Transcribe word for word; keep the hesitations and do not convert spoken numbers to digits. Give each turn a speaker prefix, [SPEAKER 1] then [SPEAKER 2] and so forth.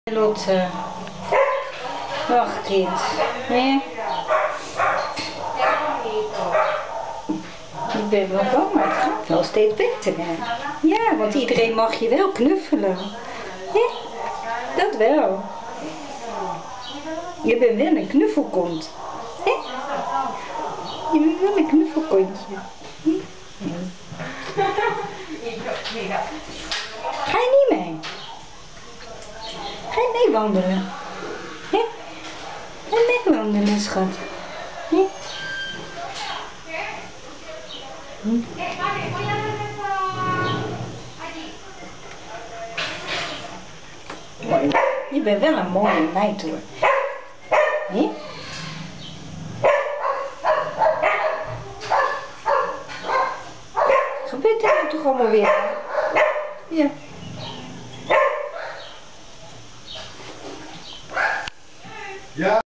[SPEAKER 1] Lotte, wacht kind. Nee? Ik ben wel bang, maar het gaat wel steeds beter. Hè? Ja, want iedereen mag je wel knuffelen. Ja, dat wel. Je bent wel een knuffelkont. Ja? Je bent wel een knuffelkontje. Ja? Nee. Ga je niet mee? Ga je mee wandelen? Ja? Ga je mee wandelen, schat? Ja? Hm? Je bent wel een mooie meid hoor. Ja? Gebeurt er toch allemaal weer? Ja.
[SPEAKER 2] Ja.